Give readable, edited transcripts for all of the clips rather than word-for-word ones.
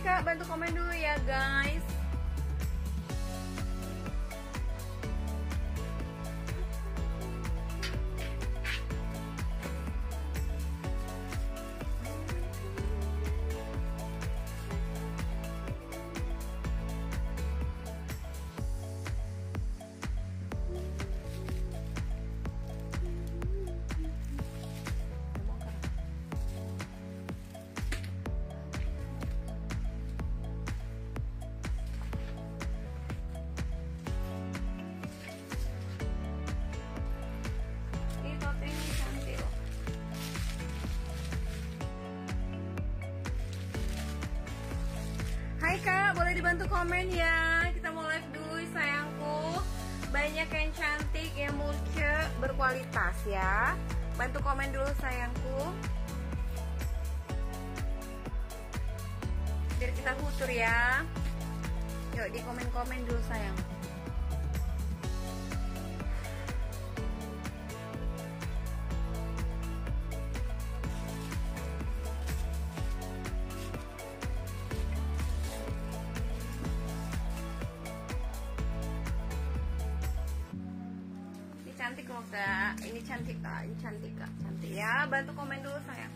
kak, bantu komen dulu ya guys. Hai kak, boleh dibantu komen ya. Kita mau live dulu sayangku. Banyak yang cantik, yang lucu, berkualitas ya. Bantu komen dulu sayangku, biar kita futur ya. Yuk di komen-komen dulu sayang. Cantik loh kak, ini cantik kak, ini cantik kak, cantik ya. Bantu komen dulu sayang.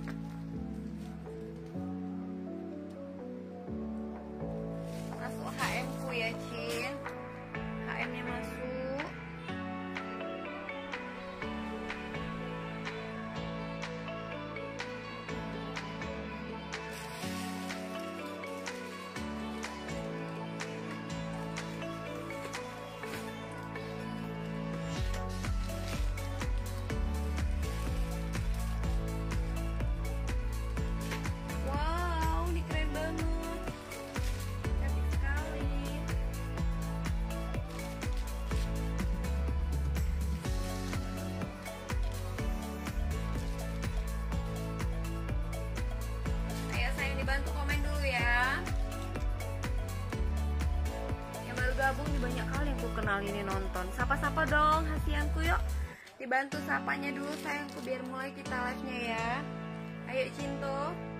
Masuk HM ku ya Cin, HM nya masuk. Bantu komen dulu ya. Yang baru gabung nih banyak kali yang ku kenal ini nonton. Sapa-sapa dong hasianku yuk. Dibantu sapanya dulu sayangku biar mulai kita live-nya ya. Ayo Cinto.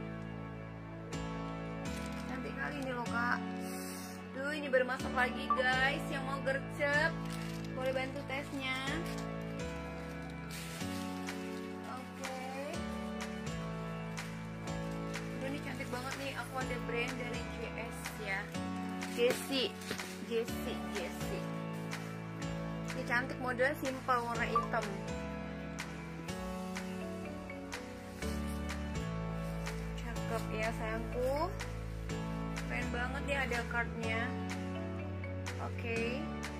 Cantik kali ini loh kak. Duh ini baru masuk lagi guys. Yang mau gercep boleh bantu tesnya. Banget nih, aku ada brand dari JS ya, Jessie. Ini cantik, modelnya simple, warna hitam. Cakep ya sayangku, keren banget dia, ada cardnya. Oke.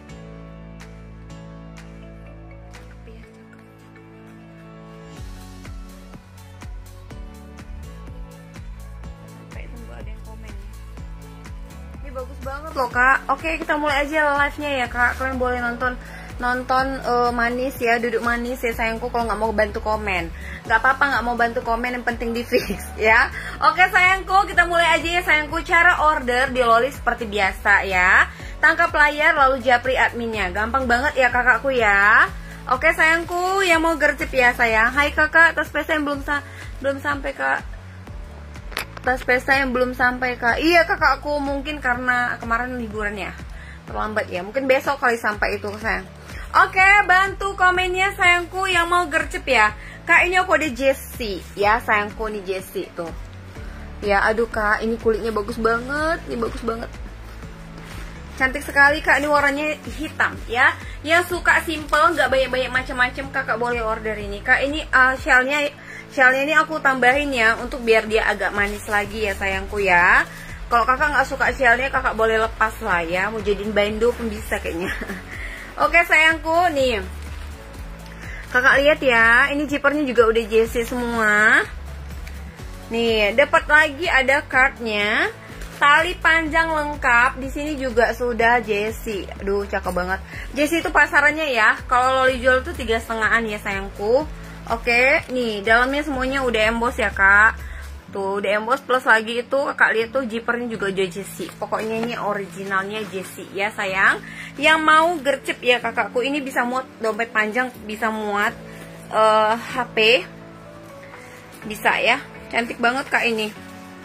Bagus banget loh kak. Oke kita mulai aja live nya ya kak. Kalian boleh nonton manis ya, duduk manis ya sayangku. Kalau nggak mau bantu komen nggak apa-apa, nggak mau bantu komen yang penting di fix ya. Oke sayangku, kita mulai aja ya sayangku. Cara order di Loli seperti biasa ya, tangkap layar lalu japri adminnya. Gampang banget ya kakakku ya. Oke sayangku, yang mau gercep ya sayang. Hai kakak, tas pesta yang belum sampai kak. Tas pesta yang belum sampai kak. Iya kakakku, mungkin karena kemarin liburan ya, terlambat ya. Mungkin besok kali sampai itu sayang. Oke, bantu komennya sayangku yang mau gercep ya. Kak ini aku ada Jessie ya sayangku, nih Jessie tuh. Ya aduh kak, ini kulitnya bagus banget. Ini bagus banget. Cantik sekali kak, ini warnanya hitam ya. Yang suka simple, nggak banyak-banyak macam-macam, kakak boleh order ini kak. Ini shellnya ini aku tambahin ya, untuk biar dia agak manis lagi ya sayangku ya. Kalau kakak nggak suka shellnya, kakak boleh lepas lah ya. Mau jadiin bando pun bisa kayaknya. Oke sayangku, nih kakak lihat ya, ini zippernya juga udah Jessie semua. Nih dapat lagi ada cardnya, tali panjang lengkap. Di sini juga sudah Jessie. Aduh cakep banget. Jessie itu pasarannya ya, kalau Loli jual tuh 3,5-an ya sayangku. Oke, nih dalamnya semuanya udah emboss ya kak. Tuh udah emboss, plus lagi itu kakak lihat tuh zippernya juga udah Jessie. Pokoknya ini originalnya Jessie ya sayang. Yang mau gercep ya kakakku, ini bisa muat dompet panjang, bisa muat HP, bisa ya. Cantik banget kak ini.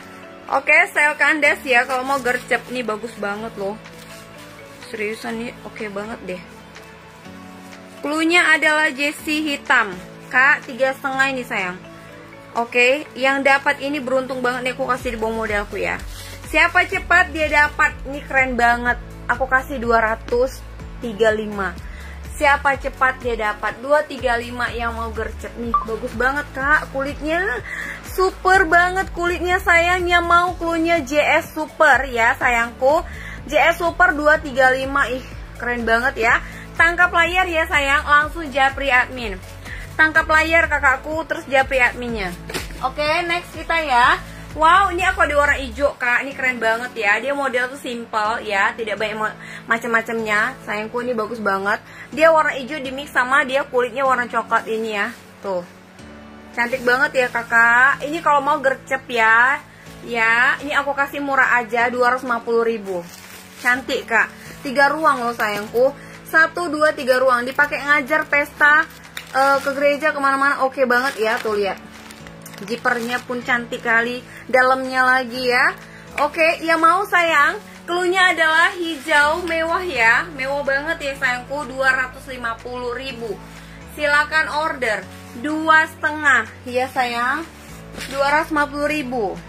Oke, sel kandas ya kalau mau gercep. Nih bagus banget loh. Seriusan nih, oke banget deh. Cluenya adalah jersey hitam. Kak, 3,5 ini sayang. Oke, yang dapat ini beruntung banget nih, aku kasih di bawah modalku ya. Siapa cepat dia dapat. Ini keren banget. Aku kasih 235. Siapa cepat dia dapat 235 yang mau gercep nih. Bagus banget Kak, kulitnya super banget kulitnya sayang. Yang mau cluenya JS Super ya sayangku. JS Super 235. Ih, keren banget ya. Tangkap layar ya sayang, langsung japri admin. Tangkap layar kakakku, terus japri adminnya. Oke, next kita ya. Wow, ini aku ada warna hijau Kak. Ini keren banget ya. Dia model tuh simple ya, tidak banyak macam-macamnya. Sayangku ini bagus banget. Dia warna hijau di mix sama dia kulitnya warna coklat ini ya. Tuh. Cantik banget ya Kakak. Ini kalau mau gercep ya. Ya, ini aku kasih murah aja 250.000. Cantik Kak. 3 ruang loh sayangku. 1 2 3 ruang. Dipakai ngajar pesta, ke gereja kemana-mana oke banget ya. Tuh lihat. Zippernya pun cantik kali, dalamnya lagi ya. Oke, ya mau sayang, cluenya adalah hijau mewah ya, mewah banget ya sayangku, 250.000. Silakan order 2,5 ya sayang, 250.000.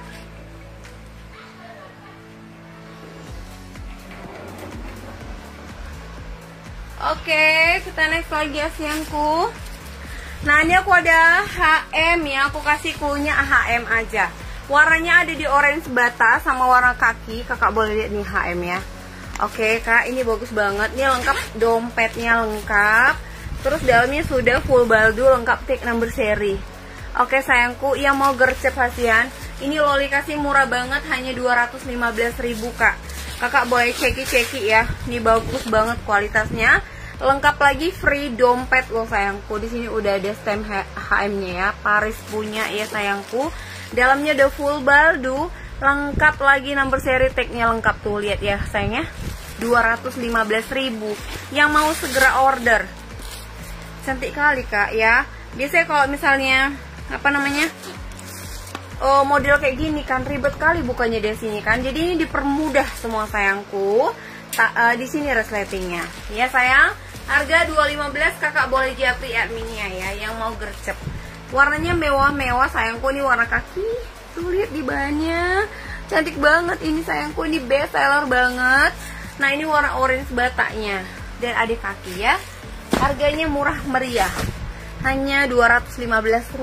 Oke, kita next lagi ya sayangku. Nah ini aku ada HM ya, aku kasih cluenya HM aja. Warnanya ada di orange bata sama warna kaki. Kakak boleh lihat nih HM ya. Oke Kak, ini bagus banget. Ini lengkap, dompetnya lengkap. Terus dalamnya sudah full baldu, lengkap tag number seri. Oke sayangku, yang mau gercep hasian, ini loli kasih murah banget, hanya 215.000 Kak. Kakak boleh ceki-ceki ya. Ini bagus banget kualitasnya. Lengkap lagi free dompet loh sayangku. Di sini udah ada stem HM-nya ya. Paris punya ya sayangku. Dalamnya udah full baldu. Lengkap lagi number seri, tag-nya lengkap tuh. Lihat ya sayangnya. 215.000. Yang mau segera order. Cantik kali Kak ya. Biasanya kalau misalnya apa namanya? Model kayak gini kan ribet kali bukannya di sini kan. Jadi ini dipermudah semua sayangku. Di sini resletingnya. Ya sayang. Harga 215, kakak boleh japri adminnya ya yang mau gercep. Warnanya mewah-mewah sayangku, ini warna kaki. Tuh lihat di bahannya. Cantik banget ini sayangku, ini best seller banget. Nah, ini warna orange batanya dan ada kaki ya. Harganya murah meriah. Hanya 215.000.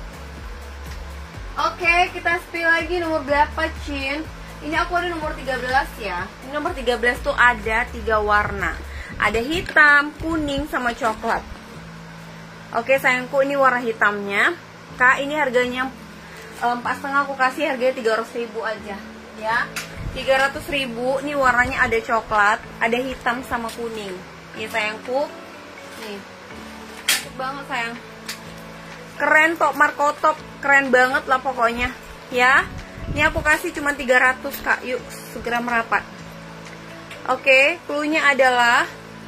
Oke, kita spill lagi nomor berapa, Cin? Ini aku ada nomor 13 ya. Ini nomor 13 tuh ada 3 warna. Ada hitam, kuning, sama coklat. Oke sayangku, ini warna hitamnya. Kak, ini harganya 4,5 aku kasih harganya 300.000 aja ya. 300.000. Ini warnanya ada coklat, ada hitam sama kuning. Ini sayangku. Nih. Cantik banget sayang. Keren Top Marco Top, keren banget lah pokoknya ya. Ini aku kasih cuma 300 Kak. Yuk segera merapat. Oke, cluenya adalah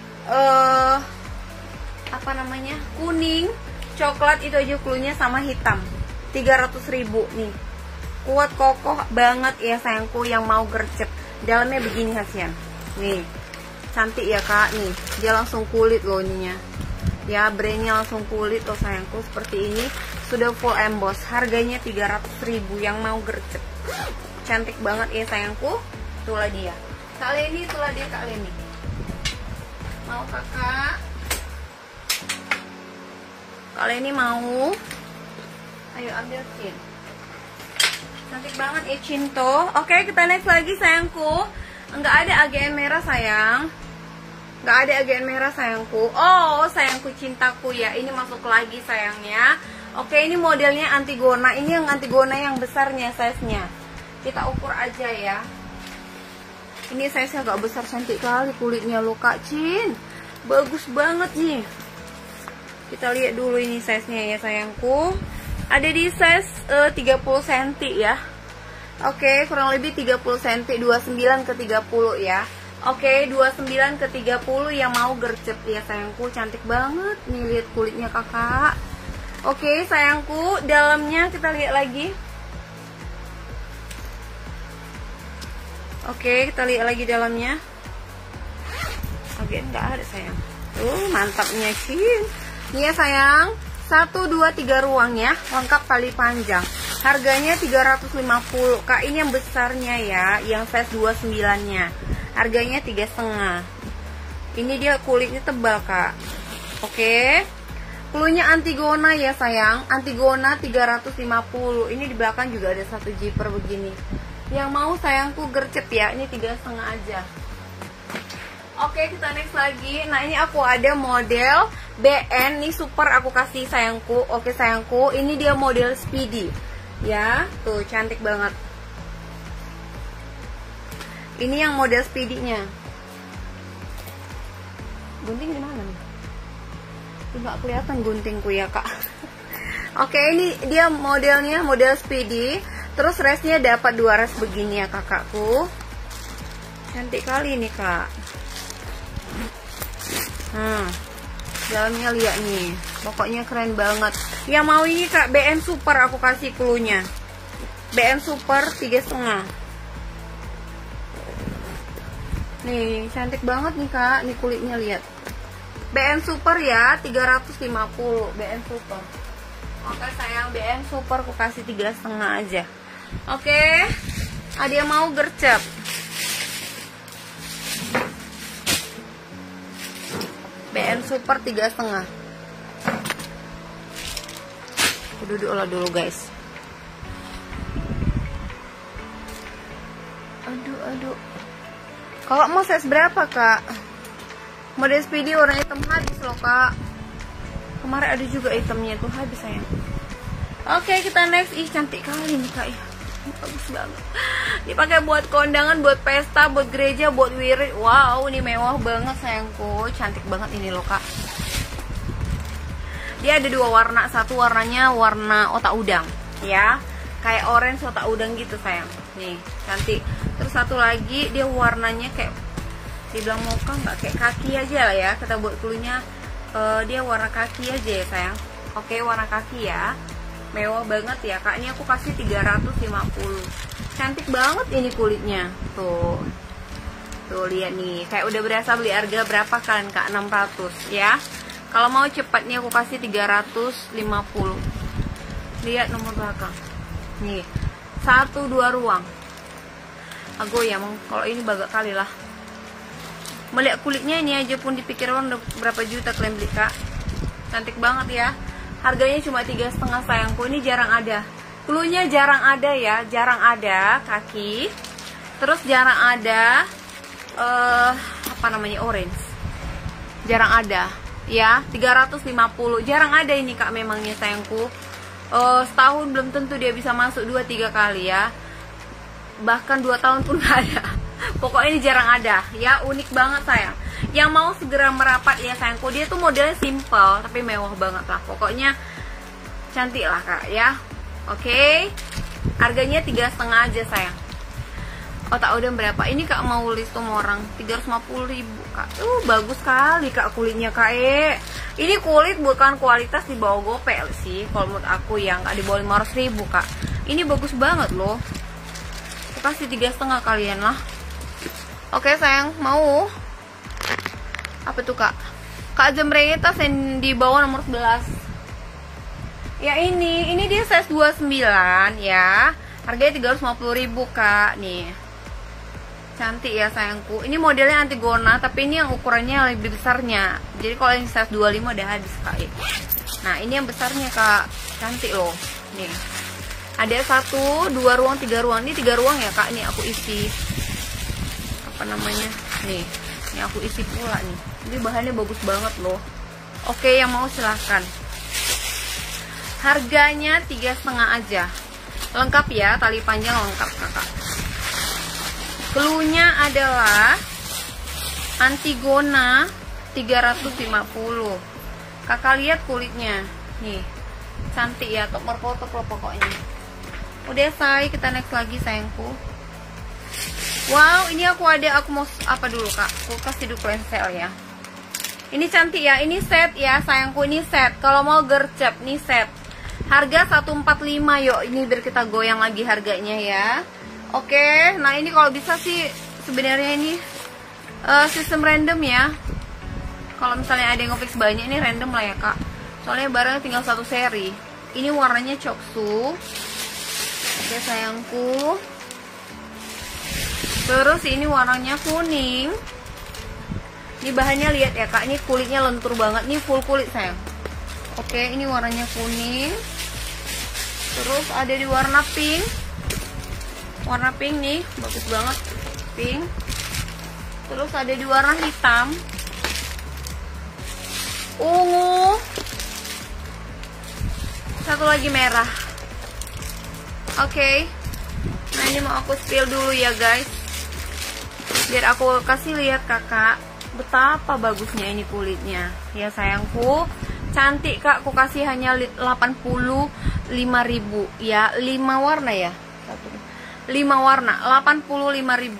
apa namanya, kuning, coklat, itu aja cluenya, sama hitam. 300.000 nih. Kuat kokoh banget ya sayangku yang mau gercep. Dalamnya begini hasian. Nih. Cantik ya Kak nih. Dia langsung kulit loh ininya. Ya, brandnya langsung kulit loh sayangku, seperti ini. Sudah full emboss. Harganya 300.000 yang mau gercep. Cantik banget ya sayangku. Itulah dia. Kak Leni, itulah dia Kak Leni. Mau kakak? Kak Leni mau? Ayo ambil Cin. Cantik banget ya Cinto. Oke, kita next lagi sayangku. Enggak ada AGN merah sayang. Enggak ada AGN merah sayangku. Oh sayangku cintaku ya. Ini masuk lagi sayangnya. Oke, ini modelnya Antigona. Ini yang Antigona yang besarnya size-nya. Kita ukur aja ya. Ini size-nya agak besar, cantik kali kulitnya lo Kak Cin. Bagus banget nih. Kita lihat dulu ini size-nya ya sayangku. Ada di size 30 cm ya. Oke, kurang lebih 30 cm, 29 ke 30 ya. Oke, 29 ke 30 yang mau gercep ya sayangku. Cantik banget. Nih lihat kulitnya kakak. Oke sayangku, dalamnya kita lihat lagi. Oke, kita lihat lagi dalamnya. Bagian nggak ada sayang. Mantapnya sih. Ini ya sayang, 1, 2, 3 ruang ya, lengkap tali panjang. Harganya 350 Kak. Ini yang besarnya ya, yang size 29 nya. Harganya 3,5. Ini dia kulitnya tebal Kak. Oke. Cluenya Antigona ya sayang, Antigona 350. Ini di belakang juga ada satu zipper begini. Yang mau sayangku gercep ya, ini 3,5 aja. Oke, kita next lagi. Nah, ini aku ada model BN, ini super aku kasih sayangku. Oke sayangku, ini dia model Speedy. Ya, tuh cantik banget. Ini yang model Speedy-nya. Gunting di mana nih? Nggak kelihatan guntingku ya Kak. Oke, ini dia modelnya, model Speedy. Terus resnya dapat 2 res begini ya kakakku. Cantik kali nih Kak. Dalamnya lihat nih, pokoknya keren banget. Yang mau ini Kak, BN Super aku kasih cluenya. BN Super 3,5. Nih, cantik banget nih Kak. Nih kulitnya lihat. BN Super ya, 350 BN Super. Oke sayang, BN Super aku kasih 3,5 aja. Oke, ada yang mau gercep? BN Super 3,5. Aku duduk dulu guys. Aduh. Kalau mau size berapa Kak? Model Speedy warna hitam habis loh Kak. Kemarin ada juga hitamnya tuh, habis sayang. Oke, kita next. Ih, cantik kali nih Kak ya. Bagus banget. Dipakai buat kondangan, buat pesta, buat gereja, buat wirid. Wow, ini mewah banget sayangku. Cantik banget ini loh Kak. Dia ada 2 warna. Satu warnanya warna otak udang ya, kayak orange otak udang gitu sayang. Nih, cantik. Terus satu lagi dia warnanya kayak, dibilang mocha nggak, kayak kaki aja lah ya. Kita buat cluenya dia warna kaki aja ya sayang. Oke, warna kaki ya. Mewah banget ya Kak. Ini aku kasih 350. Cantik banget ini kulitnya. Tuh lihat nih, kayak udah berasa. Beli harga berapa kalian Kak? 600 ya. Kalau mau cepat nih aku kasih 350. Lihat nomor belakang. Nih, 1, 2 ruang. Aku ya, kalau ini bagak kali lah. Melihat kulitnya ini aja pun dipikir orang berapa juta kalian beli Kak. Cantik banget ya. Harganya cuma 3,5 sayangku. Ini jarang ada. Cluenya jarang ada ya, jarang ada kaki. Terus jarang ada apa namanya, orange. Jarang ada ya, 350. Jarang ada ini Kak memangnya sayangku. Setahun belum tentu dia bisa masuk 2-3 kali ya. Bahkan 2 tahun pun gak ada. Pokoknya ini jarang ada ya, unik banget sayang. Yang mau segera merapat ya sayangku. Dia tuh modelnya simple tapi mewah banget lah. Pokoknya cantik lah Kak ya. Oke, harganya 3,5 aja sayang. Otak udang berapa? Ini Kak mau list tuh orang 350.000 Kak. Bagus sekali Kak kulitnya Kak. Ini kulit bukan kualitas di bawah gopek sih kalau menurut aku, yang nggak di bawah 500.000 Kak. Ini bagus banget loh. Aku kasih 3,5 kalian lah. Oke sayang, mau apa tuh Kak? Kak Jembrengnya tas yang di bawah nomor 11. Ya ini dia size 29 ya. Harganya 350.000 Kak. Nih. Cantik ya sayangku. Ini modelnya Antigona, tapi ini yang ukurannya lebih besarnya. Jadi kalau yang size 25 udah habis Kak. Nah, ini yang besarnya Kak. Cantik loh. Nih. Ada 1, 2 ruang, 3 ruang. Ini 3 ruang ya Kak. Nih aku isi apa namanya? Nih. Ini aku isi pula nih. Ini bahannya bagus banget loh. Oke, yang mau silahkan. Harganya 3,5 aja. Lengkap ya, tali panjang lengkap Kakak. Cluenya adalah Antigona 350. Kakak lihat kulitnya. Nih. Cantik ya, top foto pokoknya. Udah say, kita next lagi sayangku. Wow, ini aku mau apa dulu Kak? Aku kasih dulu sel ya. Ini cantik ya, ini set ya sayangku, ini set. Kalau mau gercep, nih set. Harga 145, yuk ini biar kita goyang lagi harganya ya. Oke, nah ini kalau bisa sih sebenarnya ini sistem random ya. Kalau misalnya ada yang ngefix banyak, ini random lah ya kak. Soalnya barangnya tinggal satu seri. Ini warnanya coksu. Oke sayangku. Terus ini warnanya kuning. Ini bahannya lihat ya kak, ini kulitnya lentur banget. Ini full kulit sayang. Oke, ini warnanya kuning. Terus ada di warna pink. Warna pink nih, bagus banget. Pink. Terus ada di warna hitam. Ungu. Satu lagi merah. Oke. Nah ini mau aku spill dulu ya guys, biar aku kasih lihat kakak betapa bagusnya ini kulitnya. Ya sayangku, cantik kak. Aku kasih hanya 85.000 ya, 5 warna ya. 5 warna 85.000.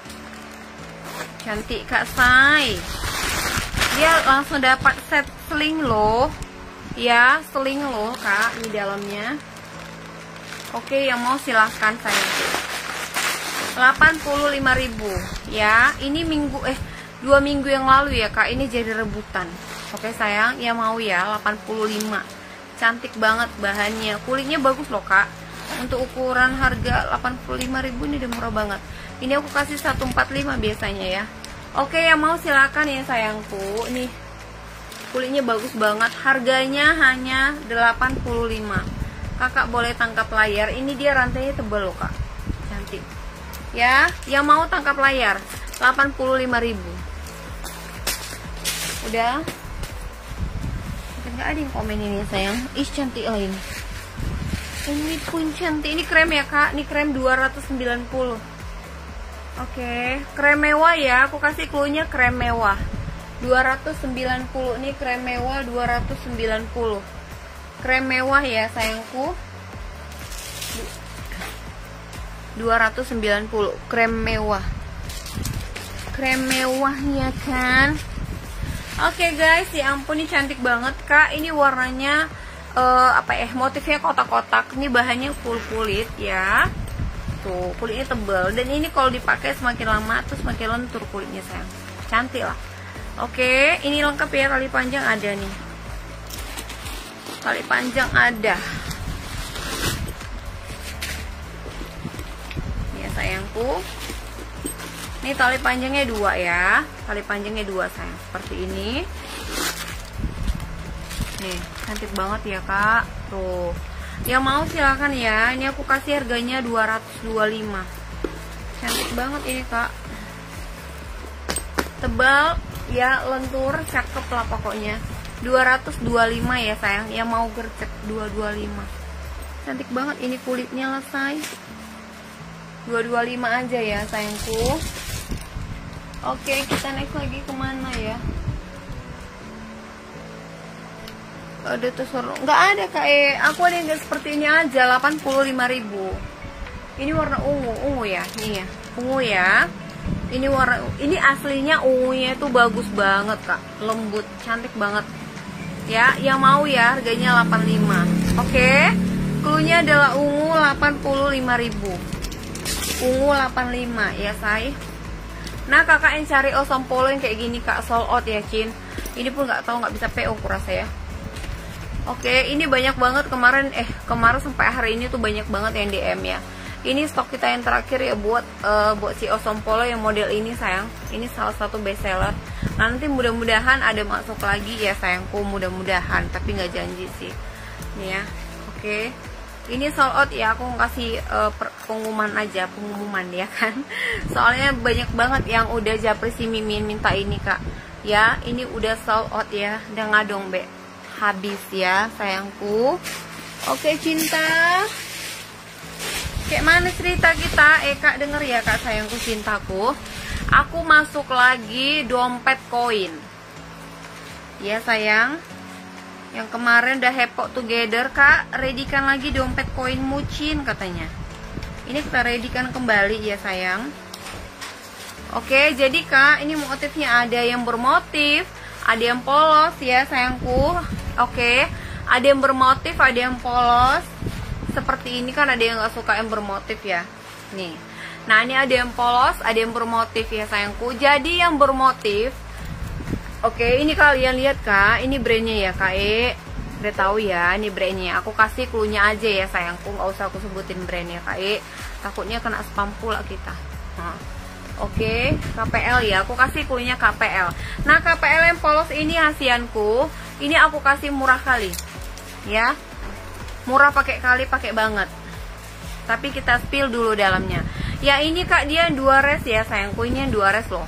Cantik kak say. Dia langsung dapat set sling loh. Ya, sling loh kak di dalamnya. Oke, yang mau silahkan sayangku. 85.000 ya. Ini 2 minggu yang lalu ya kak, ini jadi rebutan. Oke sayang, ya mau ya 85. Cantik banget bahannya, kulitnya bagus loh kak. Untuk ukuran harga 85.000 ini udah murah banget. Ini aku kasih 145 biasanya ya. Oke, yang mau silakan ya sayangku. Nih kulitnya bagus banget, harganya hanya 85. Kakak boleh tangkap layar. Ini dia rantainya tebal loh kak, cantik ya. Yang mau tangkap layar 85.000. Udah nggak ada yang komen ini sayang. Ih cantik lah ini. Ini pun cantik. Ini krem ya kak, ini krem 290. Oke, krem mewah ya. Aku kasih cluenya krem mewah 290. Ini krem mewah 290. Krem mewah ya sayangku, 290. Krem mewah. Krem mewah ya kan. Oke guys, ya ampun ini cantik banget kak. Ini warnanya motifnya kotak-kotak. Ini bahannya full kulit ya. Tuh, kulitnya tebal. Dan ini kalau dipakai semakin lama tuh semakin lentur kulitnya sayang. Cantik lah. Oke, ini lengkap ya, tali panjang ada nih. Tali panjang ada. Ya sayangku. Ini tali panjangnya 2 ya. Tali panjangnya 2 sayang. Seperti ini. Nih, cantik banget ya kak. Tuh. Yang mau silakan ya. Ini aku kasih harganya 225. Cantik banget ini kak. Tebal ya, lentur, cakep lah pokoknya. 225 ya sayang. Yang mau gercep 225. Cantik banget ini kulitnya lah say. 225 aja ya sayangku. Oke, kita next lagi kemana ya? Ada tuh seru. Nggak ada kak. Aku ada yang seperti ini aja 85.000. Ini warna ungu ya. Nih ya, ungu ya. Ini warna, ini aslinya ungunya itu bagus banget kak, lembut, cantik banget. Ya, yang mau ya harganya 85. Oke, cluenya adalah ungu 85.000. Ungu 85 ya say. Nah kakak yang cari Awesome Polo yang kayak gini kak, sold out ya Cin. Ini pun nggak tahu, nggak bisa PO kurasa ya. Oke, ini banyak banget kemarin sampai hari ini tuh banyak banget yang DM ya. Ini stok kita yang terakhir ya buat si Awesome Polo yang model ini sayang. Ini salah satu best seller. Nanti mudah-mudahan ada masuk lagi ya sayangku, mudah-mudahan, tapi nggak janji sih. Nih ya. Oke. Ini sold out ya, aku kasih pengumuman aja, pengumuman ya kan. Soalnya banyak banget yang udah japri si Mimin minta ini kak. Ya, ini udah sold out ya. Udah ngadong be. Habis ya sayangku. Oke cinta. Kayak mana cerita kita? Kak denger ya kak sayangku cintaku. Aku masuk lagi dompet koin. Ya sayang. Yang kemarin udah hepok together kak, readykan lagi dompet koin mucin katanya. Ini kita readykan kembali ya sayang. Oke, jadi kak ini motifnya ada yang bermotif, ada yang polos ya sayangku. Oke, ada yang bermotif, ada yang polos. Seperti ini kan ada yang gak suka yang bermotif ya. Nih, Nah ini ada yang polos, ada yang bermotif ya sayangku. Jadi yang bermotif, oke, ini kalian lihat kak, ini brandnya ya kak udah tahu ya, ini brandnya. Aku kasih cluenya aja ya sayangku, nggak usah aku sebutin brandnya kak takutnya kena spam pula kita. Nah, oke, KPL ya, aku kasih cluenya KPL. Nah KPL yang polos ini hasianku, ini aku kasih murah kali ya, murah pakai kali, pakai banget. Tapi kita spill dulu dalamnya. Ya ini kak, dia 2 res ya sayangku, ini yang 2 res loh.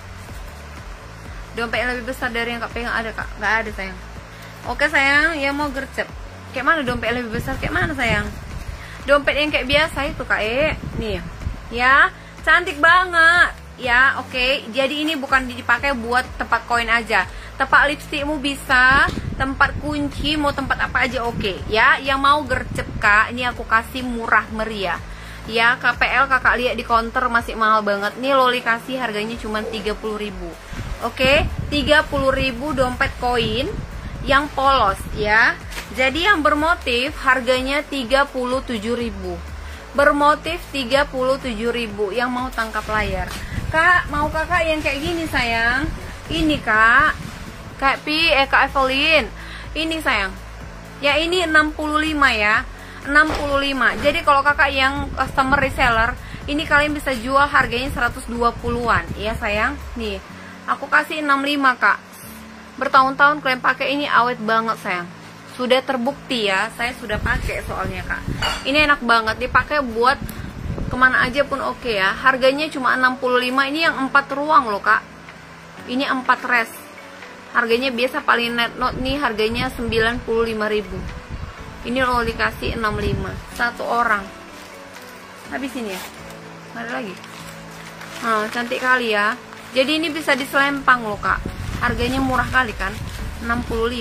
Dompet yang lebih besar dari yang kak pegang ada kak? Nggak ada sayang. Oke sayang, ya mau gercep. Kayak mana dompet yang lebih besar? Kayak mana sayang? Dompet yang kayak biasa itu kak nih ya, cantik banget ya. Oke, jadi ini bukan dipakai buat tempat koin aja, tempat lipstikmu bisa, tempat kunci, mau tempat apa aja oke ya. Yang mau gercep kak, ini aku kasih murah meriah ya. KPL kakak lihat di counter masih mahal banget. Nih Loli kasih harganya cuma 30.000. Oke, 30.000 dompet koin yang polos ya. Jadi yang bermotif harganya 37.000. Bermotif 37.000. Yang mau tangkap layar. Kak, mau kakak yang kayak gini sayang? Ini kak, Kak Kak Evelyn. Ini sayang. Ya ini 65 ya. 65. Jadi kalau kakak yang customer reseller, ini kalian bisa jual harganya 120-an ya sayang. Nih, aku kasih 65 kak. Bertahun-tahun kalian pakai ini awet banget sayang. Sudah terbukti ya, saya sudah pakai soalnya kak. Ini enak banget dipakai buat kemana aja pun oke ya. Harganya cuma 65. Ini yang 4 ruang loh kak. Ini 4 res. Harganya biasa paling net note nih harganya 95.000. Ini lo dikasih 65 satu orang. Habis ini ya. Ada lagi. Nah, cantik kali ya. Jadi ini bisa diselempang loh kak. Harganya murah kali kan, 65.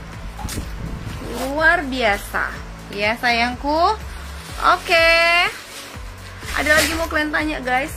Luar biasa ya sayangku. Oke, ada lagi mau kalian tanya guys?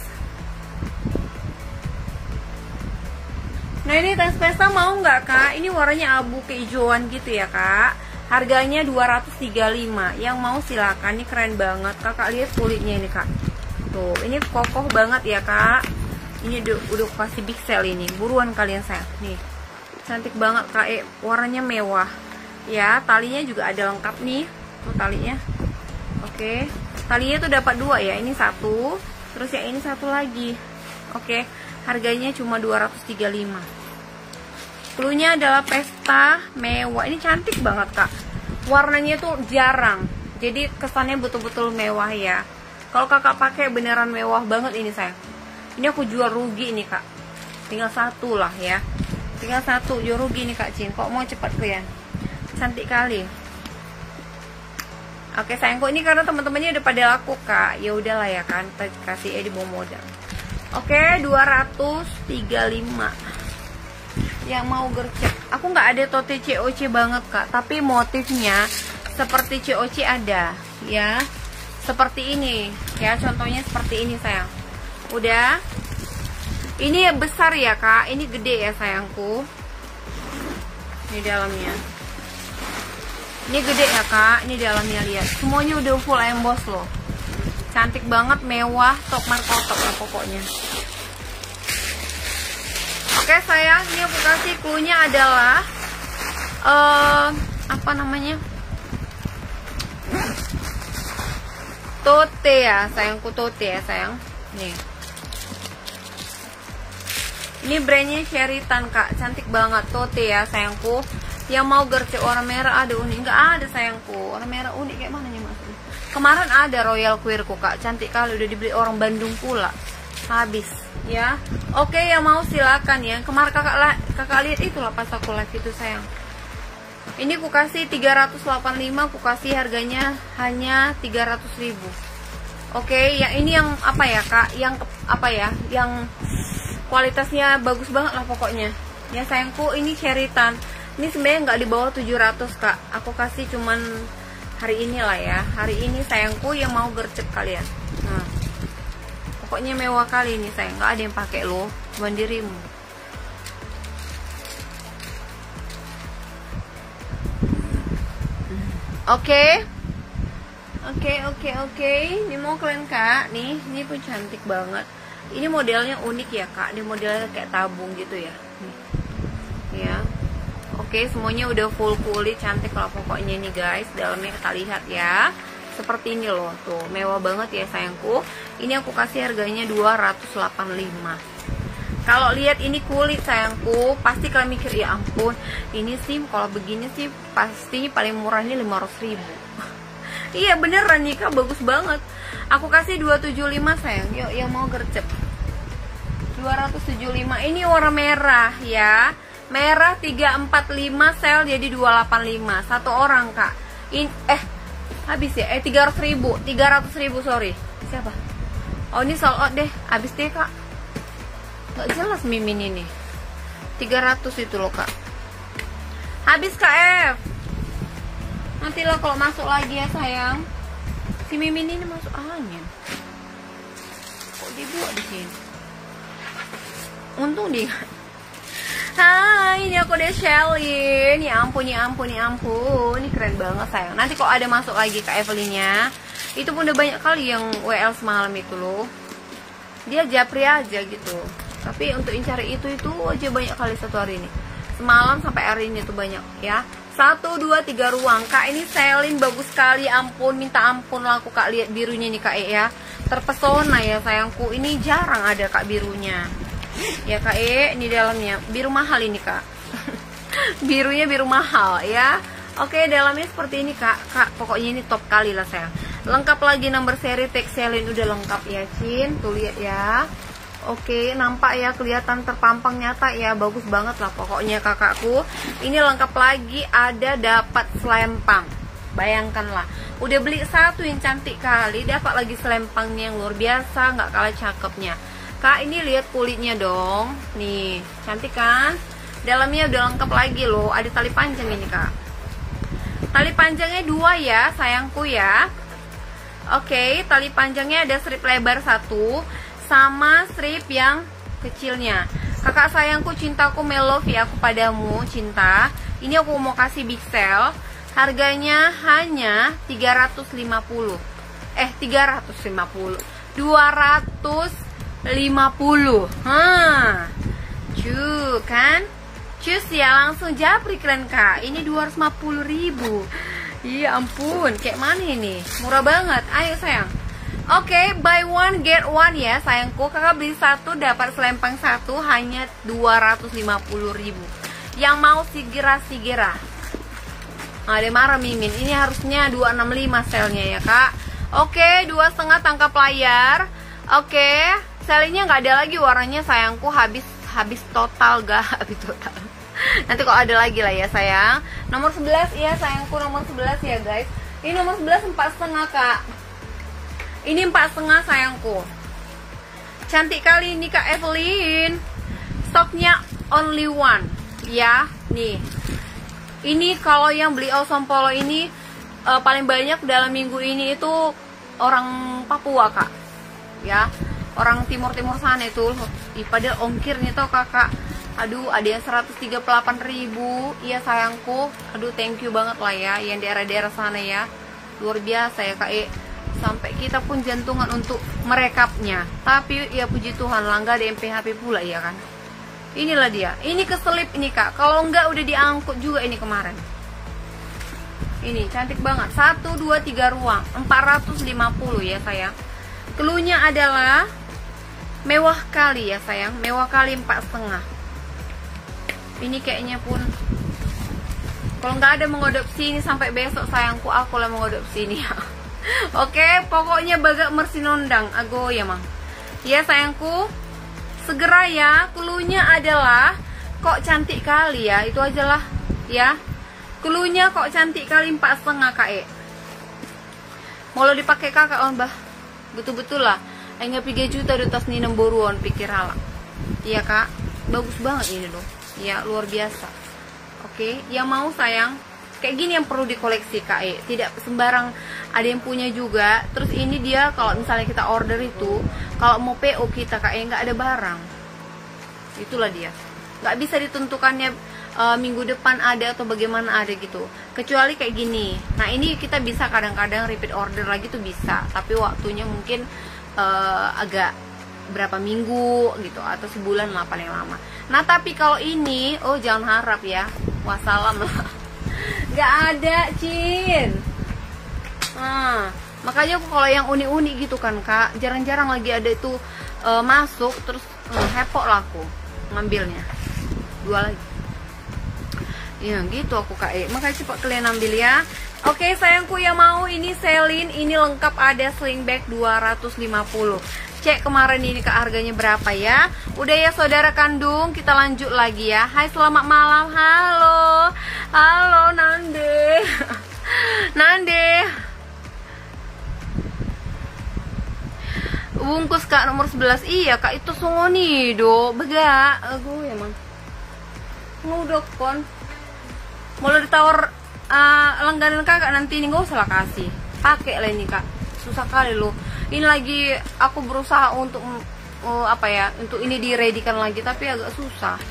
Nah ini tas pesta mau nggak kak? Ini warnanya abu kehijauan gitu ya kak. Harganya 235. Yang mau silakan. Ini keren banget. Kakak lihat kulitnya ini kak. Tuh, ini kokoh banget ya kak. Ini udah kasih big sale ini. Buruan kalian sayang. Nih, cantik banget kak. Warnanya mewah. Ya, talinya juga ada lengkap nih. Tuh talinya. Oke. Talinya tuh dapat 2 ya. Ini 1, terus yang ini 1 lagi. Oke. Harganya cuma 235. Cluenya adalah pesta mewah. Ini cantik banget kak. Warnanya tuh jarang. Jadi kesannya betul-betul mewah ya. Kalau kakak pakai beneran mewah banget ini sayang. Ini aku jual rugi nih kak. Tinggal 1 lah ya. Tinggal 1 jual rugi nih kak Cin. Kok mau cepat tuh ya. Cantik kali. Oke sayangku, ini karena teman-temannya udah pada laku kak. Ya udahlah ya kan. Kita kasih di bawah modal. Oke, 235. Yang mau gercep. Aku nggak ada tote COC banget kak. Tapi motifnya seperti COC ada ya. Seperti ini ya. Contohnya seperti ini sayang. Udah. Ini besar ya kak. Ini gede ya sayangku. Ini dalamnya. Ini gede ya kak. Ini dalamnya lihat. Semuanya udah full emboss loh. Cantik banget, mewah, top markotop lah pokoknya. Oke sayang, ini aku kasih cluenya adalah apa namanya? Tote ya sayangku, tote ya sayang. Nih. Ini brandnya Sheraton kak, cantik banget. Tote ya sayangku. Yang mau gercep warna merah ada unik? Nggak ada sayangku. Warna merah unik kayak mana nih maksudnya? Kemarin ada Royal Queerku kak, cantik kali, udah dibeli orang Bandung pula. Habis ya. Oke, yang mau silakan ya. Kemarin kakak lihat itulah pas aku live itu sayang. Ini aku kasih 385, aku kasih harganya hanya 300.000. Oke, yang ini yang apa ya kak? Yang apa ya? Yang kualitasnya bagus banget lah pokoknya. Ya sayangku, ini Sheraton. Ini sebenarnya nggak di bawah 700 kak. Aku kasih cuman hari ini lah ya. Hari ini sayangku, yang mau gercep kalian. Nah, pokoknya mewah kali ini sayang. Nggak ada yang pakai loh, cuma dirimu. Oke. Oke. Ini mau kalian kak, nih, ini pun cantik banget. Ini modelnya unik ya kak, ini modelnya kayak tabung gitu ya. Nih. Ya, oke, semuanya udah full kulit, cantik lah pokoknya nih guys. Dalamnya kita lihat ya, seperti ini loh, tuh mewah banget ya sayangku. Ini aku kasih harganya 285. Kalau lihat ini kulit sayangku, pasti kalian mikir ya ampun, ini sih kalau begini sih pasti paling murah ini 500.000. Iya beneran nih kak, bagus banget. Aku kasih 275 sayang. Yuk yang mau gercep 275. Ini warna merah ya, merah 345 sel jadi 285 satu orang kak. Habis ya 300.000 sorry. Siapa? Oh ini sold out deh, habis deh kak. Gak jelas mimin ini 300 itu loh kak. Habis kak F. Nantilah kalau masuk lagi ya sayang. Si mimin ini masuk angin. Kok dibuat di sini? Untung dia. Hai, ini aku udah Shelly. Ya ampun. Ini keren banget sayang. Nanti kalau ada masuk lagi Kak Evelynnya, itu pun udah banyak kali yang WL semalam itu loh. Dia japri aja gitu. Tapi untuk cari itu aja banyak kali satu hari ini. Semalam sampai hari ini tuh banyak ya. 1, 2, 3 ruang. Kak ini Selin bagus sekali. Ampun, minta ampun lah aku kak lihat birunya nih Kak ya. Terpesona ya sayangku. Ini jarang ada Kak birunya. Ya Kak ini dalamnya biru mahal ini Kak. Birunya biru mahal ya. Oke, dalamnya seperti ini Kak. Kak, pokoknya ini top kali lah sayang. Lengkap lagi nomor seri tag Selin udah lengkap ya Cin. Tuh lihat ya. Oke, nampak ya, kelihatan terpampang nyata ya, bagus banget lah pokoknya kakakku. Ini lengkap lagi, ada dapat selempang. Bayangkanlah, udah beli satu yang cantik kali, dapat lagi selempangnya yang luar biasa, nggak kalah cakepnya. Kak, ini lihat kulitnya dong, nih, cantik kan? Dalamnya udah lengkap lagi loh, ada tali panjang ini kak. Tali panjangnya 2 ya, sayangku ya. Oke, tali panjangnya ada strip lebar 1. Sama strip yang kecilnya. Kakak sayangku, cintaku, melovi aku padamu, cinta. Ini aku mau kasih big sale. Harganya hanya 350. 350. 250. Kan? Cus ya, langsung japri keren kak. Ini 250.000. Iya ampun, kayak mana ini? Murah banget. Ayo sayang. Oke, buy one get one ya sayangku. Kakak beli 1 dapat selempang 1 hanya 250.000. Yang mau segera. Ada marah mimin. Ini harusnya 265 selnya ya kak. Oke, 2,5 tangkap layar. Oke, selnya nggak ada lagi warnanya sayangku. Habis total gak? Habis total. Nanti kok ada lagi lah ya sayang. Nomor 11 ya sayangku, nomor 11 ya guys. Ini nomor 11 4,5 kak. Ini 4,5 sayangku. Cantik kali ini Kak Evelyn. Stoknya only one ya. Nih. Ini kalau yang beli Awesome Polo ini paling banyak dalam minggu ini itu orang Papua Kak. Ya. Orang timur-timur sana itu. Padahal ongkirnya tuh kakak. Aduh, ada yang 138.000. Iya sayangku. Aduh, thank you banget lah ya yang daerah-daerah sana ya. Luar biasa ya Kak sampai kita pun jantungan untuk merekapnya. Tapi ya puji Tuhan lah, nggak ada MPHP pula ya kan. Inilah dia. Ini keselip ini kak. Kalau nggak udah diangkut juga ini kemarin. Ini cantik banget. 1, 2, 3 ruang 450 ya sayang. Cluenya adalah mewah kali ya sayang. Mewah kali 4,5. Ini kayaknya pun kalau nggak ada mengadopsi ini sampai besok sayangku, aku lah mengadopsi ini ya. Oke, pokoknya bagak mersinondang ago ya mang. Ya sayangku, segera ya. Cluenya adalah kok cantik kali ya, itu aja lah ya. Cluenya kok cantik kali 4,5 kak. Mau lo dipakai kakak on bah, betul-betul lah. Hanya 3 juta di tas ni nemboruan pikir halak. Iya kak, bagus banget ini loh. Ya luar biasa. Oke, yang mau sayang. Kayak gini yang perlu dikoleksi kak. Tidak sembarang ada yang punya juga. Terus ini dia kalau misalnya kita order itu, kalau mau PO kita kak nggak ada barang. Itulah dia. Nggak bisa ditentukannya minggu depan ada atau bagaimana ada gitu, kecuali kayak gini. Nah ini kita bisa kadang-kadang repeat order lagi tuh bisa, tapi waktunya mungkin agak berapa minggu gitu atau sebulan lah paling lama. Nah tapi kalau ini, oh jangan harap ya, wassalam lah. Nggak ada, Cin. Nah makanya aku kalau yang unik-unik gitu kan kak, jarang-jarang lagi ada itu masuk, terus hepok lah aku ngambilnya. Dua lagi ya gitu aku kak, makanya cepat kalian ambil ya. Oke sayangku, yang mau ini Celine, ini lengkap, ada sling bag 250. Cek kemarin ini kak harganya berapa ya. Udah ya saudara kandung, kita lanjut lagi ya. Hai selamat malam, halo. Halo Nande. Nande. Bungkus kak nomor 11. Iya kak, itu songoni do. Bega. Aku emang. Ngudok kon. Mau ditawar langganan kakak nanti ini, gak usah lah kasih. Pakai lah ini kak. Susah kali loh. Ini lagi aku berusaha untuk apa ya, untuk ini diredikan lagi, tapi agak susah.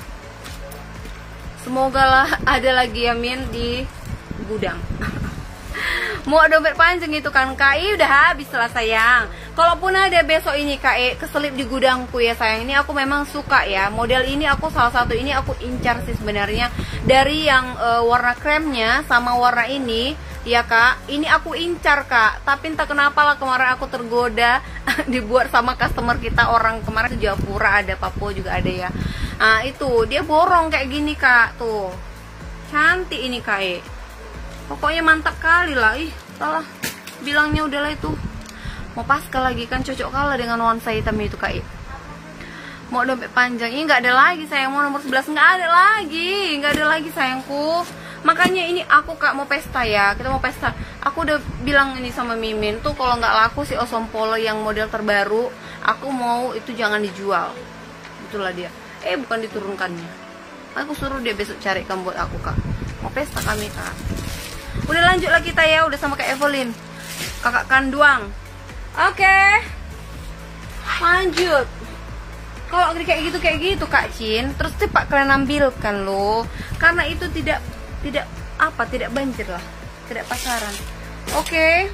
Semoga lah ada lagi Yamin di gudang. Mau dompet panjang itu kan kak, udah habis lah sayang. Kalaupun ada besok ini kak, keselip di gudangku ya sayang. Ini aku memang suka ya, model ini aku salah satu ini aku incar sih sebenarnya. Dari yang warna kremnya sama warna ini ya kak, ini aku incar kak. Tapi entah kenapa lah kemarin aku tergoda dibuat sama customer kita, orang kemarin di Japura ada, Papua juga ada ya. Nah itu dia borong kayak gini kak, tuh cantik ini kak. Pokoknya mantap kali lah. Ih salah bilangnya, udahlah itu mau pasca lagi kan, cocok kalah dengan nuansa hitam itu kak. Mau dompet panjang ini nggak ada lagi sayang. Mau nomor 11 nggak ada lagi sayangku. Makanya ini aku kak mau pesta ya, kita mau pesta. Aku udah bilang ini sama Mimin tuh, kalau nggak laku si Osom Polo yang model terbaru, aku mau itu jangan dijual. Itulah dia. Bukan diturunkannya. Aku suruh dia besok carikan buat aku kak. Mau pesta kami kak. Udah lanjut lah kita ya, udah sama kayak Evelyn, kakak kanduang. Oke, lanjut. Kalau kayak gitu kak Cin, terus cepat kalian ambilkan loh, karena itu tidak banjir lah, tidak pasaran. Oke.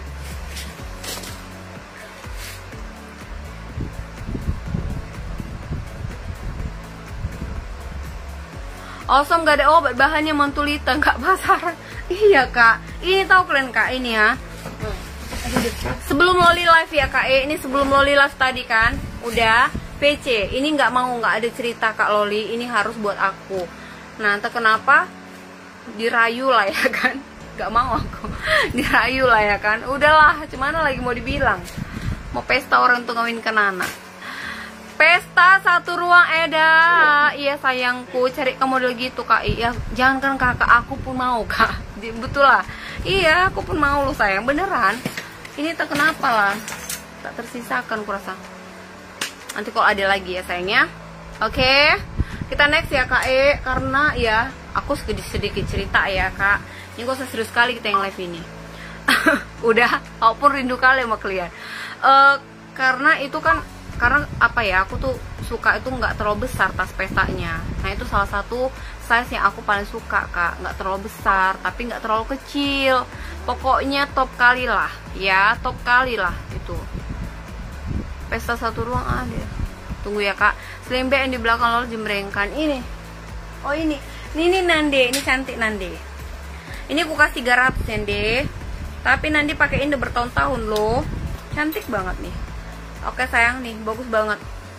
Awesome, gak ada obat bahannya Montulita, nggak pasaran. Iya kak, ini tahu kalian kak ini ya. Sebelum Loli live ya kak, ini sebelum Loli live tadi kan, udah PC. Ini nggak ada cerita kak Loli, ini harus buat aku. Nah entah kenapa dirayu lah ya kan, nggak mau aku. Dirayu lah ya kan, udahlah, cuman lagi mau dibilang, mau pesta orang tuh ngawinkan anak. Pesta satu ruang Eda. Iya sayangku, cari ke model gitu kak. Iya, jangan kan kakak, aku pun mau kak. Betul lah. Iya, aku pun mau loh sayang, beneran. Ini tak kenapa lah, tak tersisakan kurasa. Nanti kalau ada lagi ya sayangnya. Oke, kita next ya kak. Karena ya aku sedikit cerita ya kak. Ini gak usah serius sekali kita yang live ini. Udah, walaupun rindu kali sama kalian. Karena itu kan, karena apa ya, aku tuh suka itu nggak terlalu besar tas pestanya. Nah itu salah satu size yang aku paling suka kak, nggak terlalu besar tapi nggak terlalu kecil. Pokoknya top kali lah ya, top kali lah itu. Pesta satu ruang ada. Tunggu ya kak, sling bag yang di belakang lo jembrengkan ini. Oh ini Nande, ini cantik Nande. Ini aku kasih 300 Nande, tapi Nande pakai ini bertahun-tahun loh, cantik banget nih. Oke sayang nih, bagus banget.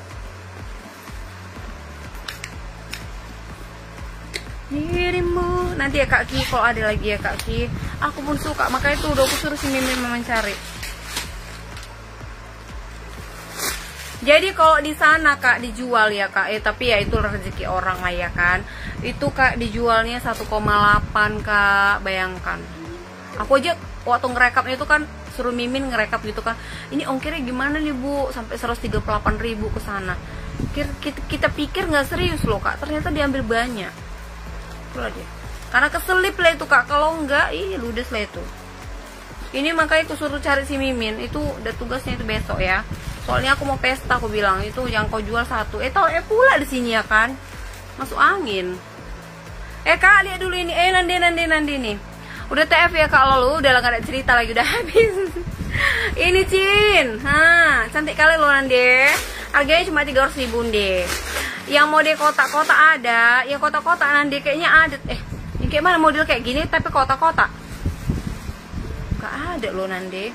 Dirimu nanti ya Kak Ki, kalau ada lagi ya Kak Ki. Aku pun suka, makanya itu udah aku suruh si Mimin mencari. Jadi kalau di sana Kak dijual ya Kak, tapi ya itu rezeki orang lah ya kan. Itu Kak dijualnya 1,8 Kak, bayangkan. Aku aja waktu ngerekapnya itu kan suruh Mimin ngerekap gitu kan, ini ongkirnya gimana nih bu, sampai 138.000 ke sana. Kita pikir nggak serius loh Kak, ternyata diambil banyak. Itulah dia, karena keselip lah itu Kak, kalau enggak ludes lah itu. Ini makanya aku suruh cari si Mimin, itu udah tugasnya itu besok ya. Soalnya aku mau pesta, aku bilang itu yang kau jual satu. Tahu pula di sini ya kan, masuk angin. Kak, lihat dulu ini. Nandi nih. Udah TF ya kak, lalu udah gak ada cerita lagi, udah habis. Ini Cin, cantik kali loh Nandi. Harganya cuma 300.000 deh. Yang model kotak-kotak ada, ya kotak-kotak Nandi kayaknya ada. Ini kayak mana model kayak gini tapi kotak-kotak? Gak ada loh Nandi.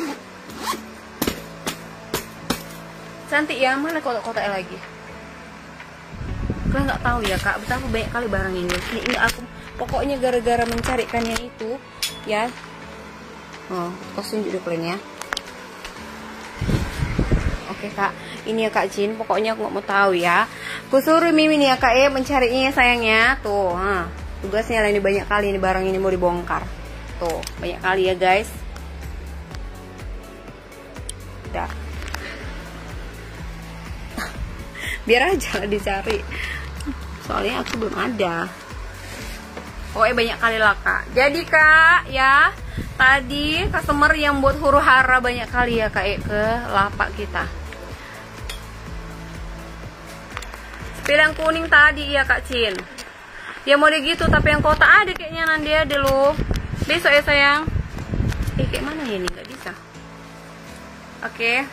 Cantik ya, mana kotak-kotaknya lagi? Kalian nggak tahu ya kak, betapa banyak kali barang ini. Ini aku pokoknya gara-gara mencarikannya itu ya. Kostum juga kalian ya. Oke kak, ini ya kak Jin, pokoknya aku nggak mau tahu ya. Aku suruh Mimi nih ya kak mencarinya sayangnya. Tuh, tugasnya lah ini banyak kali ini barang ini mau dibongkar. Tuh, banyak kali ya guys. Udah. Biar aja dicari. Soalnya aku belum ada. Pokoknya banyak kali lah kak. Jadi kak ya, tadi customer yang buat huru hara banyak kali ya kak ke lapak kita. Spill yang kuning tadi ya kak Cin. Ya mau gitu tapi yang kotak ada kayaknya nanti ada loh. Besok ya sayang. Kayak mana ini nggak bisa. Oke.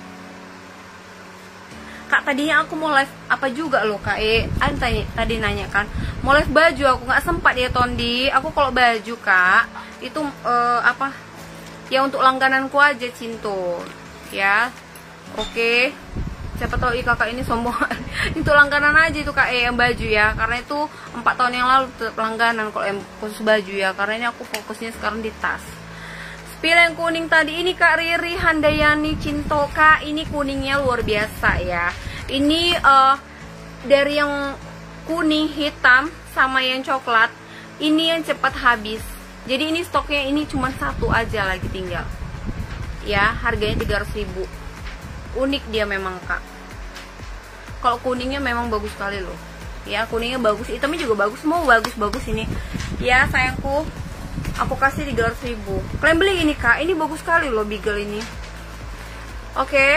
Kak tadinya aku mau live apa juga loh kak tadi nanya kan mau live baju, aku nggak sempat ya Tondi. Aku kalau baju kak itu apa ya untuk langgananku aja Cinto ya. Oke, siapa tahu kakak ini sombong. Itu langganan aja itu kak yang baju ya, karena itu 4 tahun yang lalu tetap langganan kalau yang khusus baju ya, karena ini aku fokusnya sekarang di tas. Spill yang kuning tadi ini Kak Riri Handayani Cinto kak, ini kuningnya luar biasa ya. Ini dari yang kuning hitam sama yang coklat, ini yang cepat habis. Jadi ini stoknya ini cuma 1 aja lagi tinggal. Ya, harganya 300.000. Unik dia memang kak. Kalau kuningnya memang bagus sekali loh. Ya, kuningnya bagus, hitamnya juga bagus, semua bagus-bagus ini. Ya, sayangku. Aku kasih 300.000. Kalian beli ini kak, ini bagus sekali loh beagle ini. Oke.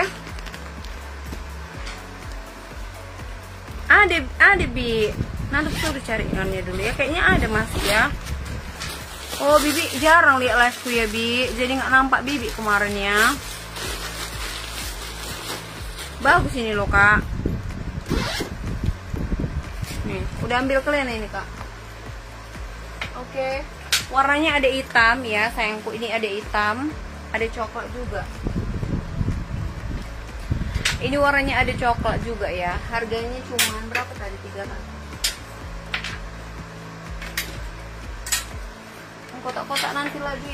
Ada bi. Nanti suruh cari nanya dulu ya. Kayaknya ada masih ya. Oh Bibi jarang lihat liveku ya Bi. Jadi nggak nampak Bibi kemarin ya. Bagus ini loh kak. Nih, udah ambil kalian ini kak. Oke. Warnanya ada hitam ya sayangku, ini ada hitam, ada coklat juga. Ini warnanya ada coklat juga ya. Harganya cuma berapa tadi? 300. Kotak-kotak nanti lagi.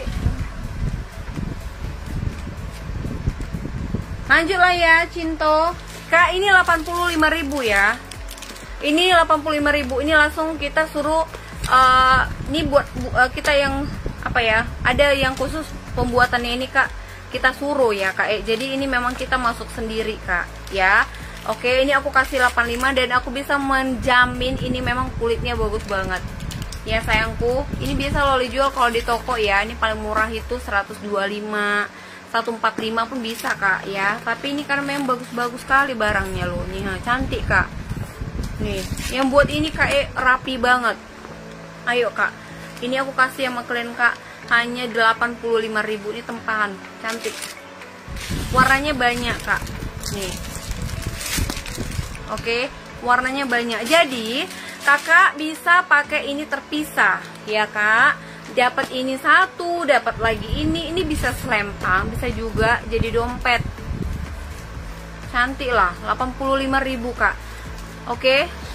Lanjut lah ya Cinto. Kak ini 85.000 ya. Ini 85.000. Ini langsung kita suruh ini buat kita yang apa ya, ada yang khusus pembuatannya ini kak, kita suruh ya kak. Jadi ini memang kita masuk sendiri kak ya. Oke, ini aku kasih 85 dan aku bisa menjamin ini memang kulitnya bagus banget ya sayangku. Ini biasa lo dijual kalau di toko ya, ini paling murah itu 125, 145 pun bisa kak ya. Tapi ini karena memang bagus-bagus sekali barangnya loh nih, cantik kak. Nih yang buat ini kak rapi banget. Ayo kak, ini aku kasih sama kalian kak, hanya 85.000. Ini tempahan, cantik. Warnanya banyak kak. Nih. Oke, warnanya banyak. Jadi kakak bisa pakai ini terpisah ya kak. Dapat ini satu, dapat lagi ini bisa selempang, bisa juga jadi dompet. Cantik lah, 85.000 kak. Oke.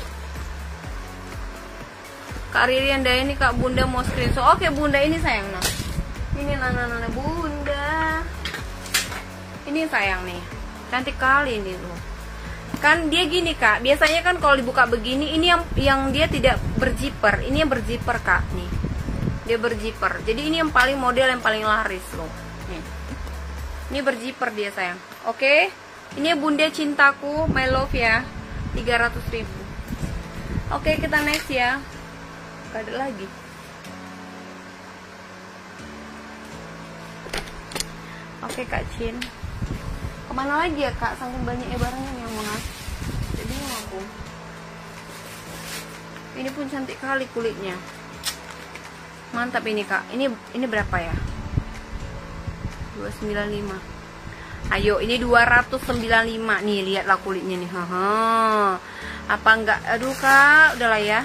Kak Riri Anda ini kak bunda mau screenshot. Oke bunda ini sayang nah. Ini nana bunda. Ini sayang nih. Cantik kali ini loh. Kan dia gini kak. Biasanya kan kalau dibuka begini ini yang dia tidak berziper. Ini yang berziper kak nih. Dia berziper. Jadi ini yang paling model yang paling laris loh. Nih. Ini berziper dia sayang. Oke. Ini bunda cintaku, my love ya. 300.000. Oke kita next ya. Gak ada lagi. Oke kak Cin, kemana lagi ya kak? Saking banyaknya barangnya yang mau ngasih. Jadi aku Ini pun cantik kali kulitnya. Mantap ini kak. Ini berapa ya? 295. Ayo, ini 295. Nih, lihatlah kulitnya nih. Haha. Apa enggak? Aduh kak, udahlah ya.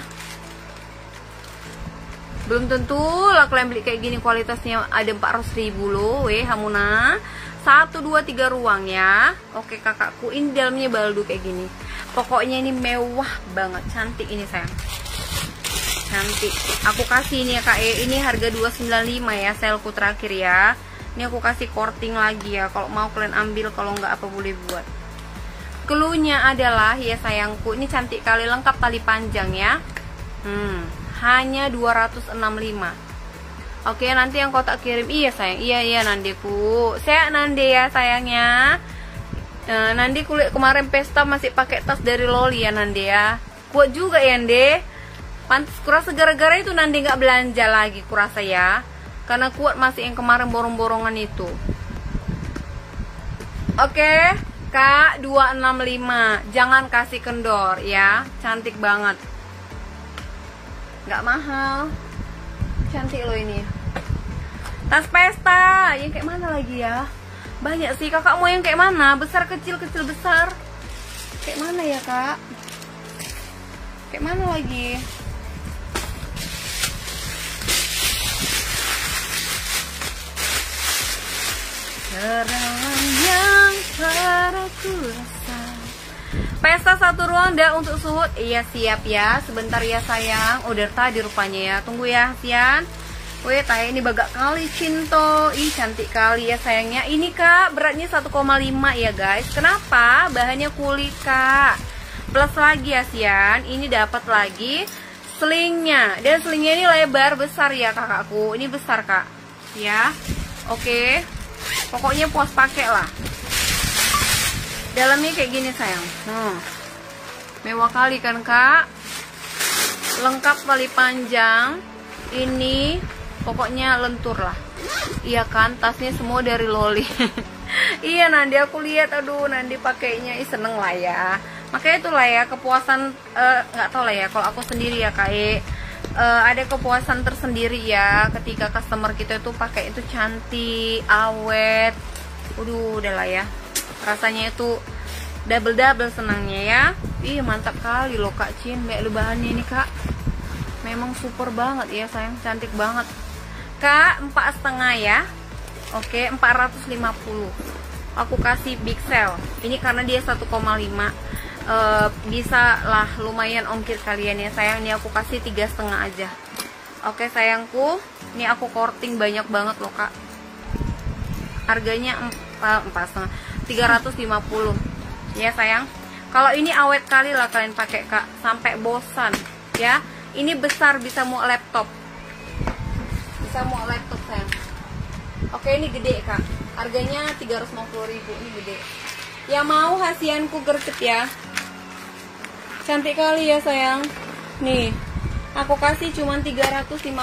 Belum tentu lah kalian beli kayak gini, kualitasnya ada 400.000 loh. Hamuna. 1, 2, 3 ruang ya. Oke kakakku, ini dalamnya baldo kayak gini. Pokoknya ini mewah banget, cantik ini sayang. Cantik. Aku kasih ini ya kak, ini harga 295 ya, saleku terakhir ya. Ini aku kasih korting lagi ya, kalau mau kalian ambil, kalau nggak apa boleh buat. Cluenya adalah ya sayangku, ini cantik kali, lengkap tali panjang ya. Hanya 265. Oke, nanti yang kau tak kirim. Iya sayang, iya nandeku. Saya nande ya sayangnya. Nande kulit kemarin pesta masih pakai tas dari Loli ya nande ya. Kuat juga ya nande. Pantes kurasa gara-gara itu nande nggak belanja lagi kurasa ya. Karena kuat masih yang kemarin borong-borongan itu. Oke, Kak 265. Jangan kasih kendor ya. Cantik banget. Nggak mahal. Cantik loh ini. Tas pesta. Yang kayak mana lagi ya? Banyak sih, kakak mau yang kayak mana? Besar, kecil, kecil, besar. Kayak mana ya kak? Kayak mana lagi? Kerangan yang pernah ku rasa. Pesta 1 ruang dah untuk suhut. Iya siap ya, sebentar ya sayang. Udah tadi rupanya ya. Tunggu ya Sian. Wih, tay ini bagak kali Cinto. Ih, cantik kali ya sayangnya. Ini kak, beratnya 1,5 ya guys. Kenapa? Bahannya kulit kak. Plus lagi ya Sian, ini dapat lagi slingnya. Dan slingnya ini lebar besar ya kakakku. Ini besar kak. Ya, oke. Pokoknya puas pakai lah. Dalamnya kayak gini sayang. Mewah kali kan kak. Lengkap tali panjang. Ini pokoknya lentur lah. Iya kan, tasnya semua dari Loli. Iya Nandi, aku lihat, aduh Nandi pakainya, seneng lah ya. Makanya itulah ya kepuasan, nggak tau lah ya. Kalau aku sendiri ya kak, ada kepuasan tersendiri ya ketika customer kita itu pakai itu cantik, awet. Udah lah ya. Rasanya itu double senangnya ya. Ih mantap kali loh kak Cin, kayak bahannya ini kak. Memang super banget ya sayang, cantik banget. Kak 4,5 ya. Oke, 450. Aku kasih big sale. Ini karena dia 1,5. Bisa lah lumayan ongkir kalian ya sayang. Ini aku kasih 3,5 aja. Oke sayangku, ini aku korting banyak banget loh kak. Harganya 4,5, 350 ya sayang. Kalau ini awet kali lah kalian pakai kak, sampai bosan ya. Ini besar, bisa muat laptop. Bisa muat laptop sayang. Oke, ini gede kak. Harganya 350.000. Ini gede. Ya mau hasianku gercep ya. Cantik kali ya sayang. Nih, aku kasih cuma 350.000.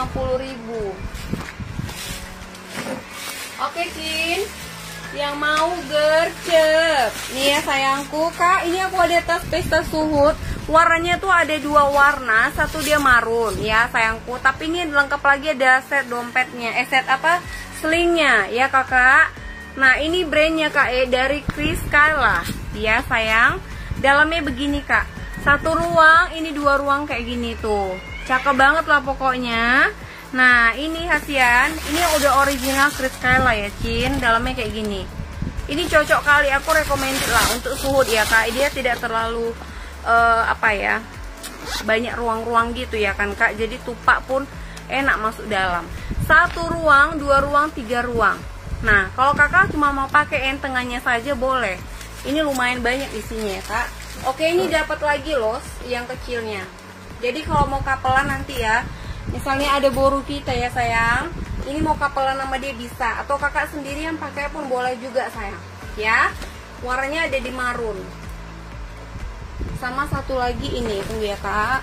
Oke Cin, yang mau gercep. Nih ya sayangku kak. Ini aku ada tas pesta suhut. Warnanya tuh ada 2 warna, satu dia marun ya sayangku. Tapi ini lengkap lagi ada set dompetnya, set apa? Slingnya ya kakak. Nah ini brandnya kak dari Chris Kayla ya sayang. Dalamnya begini kak. 1 ruang, ini 2 ruang kayak gini tuh. Cakep banget lah pokoknya. Nah ini hasian, ini udah original Chris Kayla ya Cin. Dalamnya kayak gini. Ini cocok kali, aku recommended lah untuk suhut ya kak. Dia tidak terlalu apa ya, banyak ruang-ruang gitu ya kan kak. Jadi tupak pun enak masuk dalam. 1 ruang, 2 ruang, 3 ruang. Nah kalau kakak cuma mau pakai yang tengahnya saja boleh. Ini lumayan banyak isinya ya kak. Oke, ini dapat lagi loh yang kecilnya. Jadi kalau mau kapelan nanti ya, misalnya ada boru kita ya sayang, ini mau kapelan sama dia bisa. Atau kakak sendiri yang pakai pun boleh juga sayang ya. Warnanya ada di marun. Sama satu lagi ini, tunggu ya kak.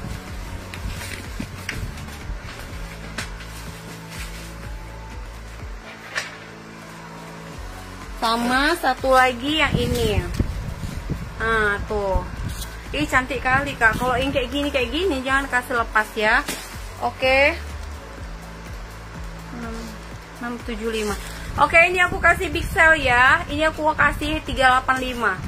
Sama satu lagi yang ini. Nah tuh, Ih, cantik kali Kak. Kalau yang kayak gini jangan kasih lepas ya. Oke. 675. Oke, ini aku kasih big sale ya. Ini aku kasih 385.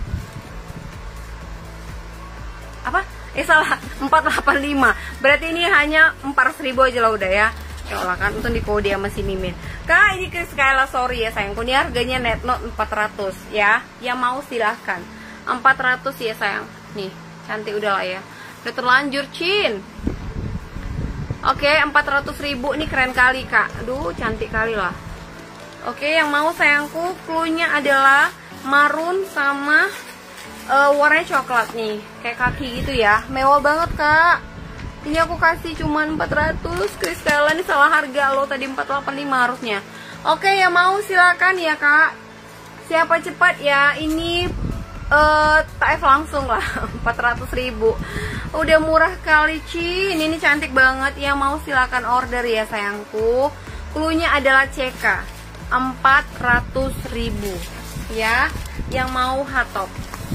Apa? Salah, 485. Berarti ini hanya 400.000 aja lah udah ya. Ya Allah kan, untung di kode sama si Mimin. Kak, ini Chris Kayla, sorry ya sayangku. Ini harganya net note 400 ya. Yang mau silahkan. 400 ya sayang. Nih, cantik udah lah ya. Udah terlanjur, Cin. Oke, 400.000 ini keren kali Kak. Aduh, cantik kali lah. Oke, yang mau sayangku, cluenya adalah marun sama warnanya coklat nih, kayak kaki gitu ya. Mewah banget Kak. Ini aku kasih cuman 400. Chris Kayla ini salah harga loh, tadi 485 harusnya. Oke, yang mau silakan ya Kak. Siapa cepat ya, ini TF langsung lah. 400.000. Udah murah kali Cin. Ini cantik banget. Yang mau silakan order ya sayangku. Cluenya adalah CK 400.000 ya. Yang mau hatop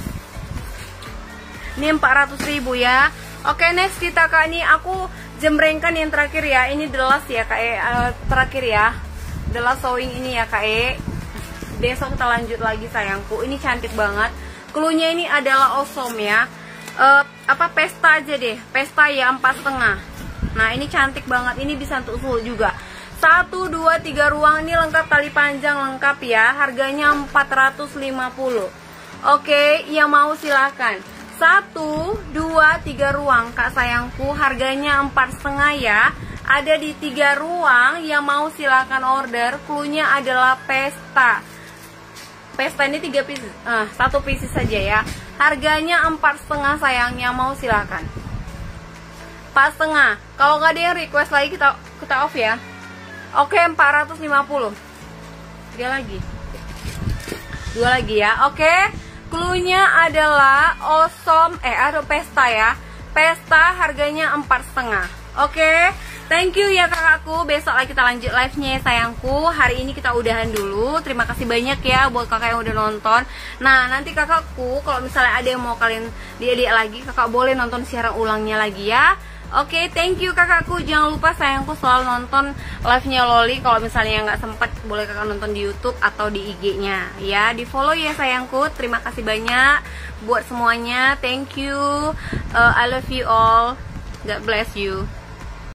ini 400.000 ya. Oke, next kita Kak, ini aku jembrengkan yang terakhir ya. Ini the last ya Kak, terakhir ya, the last sewing ini ya Kak. Besok kita lanjut lagi sayangku. Ini cantik banget. Cluenya ini adalah awesome ya. Pesta aja deh, pesta ya 4,5. Nah ini cantik banget. Ini bisa untuk full juga. 1, 2, 3 ruang. Ini lengkap tali panjang, lengkap ya. Harganya 450. Oke, yang mau silahkan. 1, 2, 3 ruang Kak sayangku. Harganya 4,5 ya. Ada di 3 ruang. Yang mau silahkan order. Cluenya adalah pesta. Pesta ini 3 pieces, 1 pieces saja ya. Harganya 4,5 sayangnya, mau silakan. 4,5. Kalau nggak ada yang request lagi kita off ya. Oke, 450. 2 lagi ya. Oke. Cluenya adalah awesome pesta ya. Pesta harganya 4,5. Oke. Thank you ya kakakku. Besok lagi kita lanjut live-nya ya sayangku. Hari ini kita udahan dulu. Terima kasih banyak ya buat kakak yang udah nonton. Nah, nanti kakakku kalau misalnya ada yang mau kalian lihat lagi, kakak boleh nonton siaran ulangnya lagi ya. Oke, thank you kakakku. Jangan lupa sayangku selalu nonton live-nya Loli. Kalau misalnya nggak sempat, boleh kakak nonton di YouTube atau di IG-nya ya. Di follow ya sayangku. Terima kasih banyak buat semuanya. Thank you. I love you all. God bless you.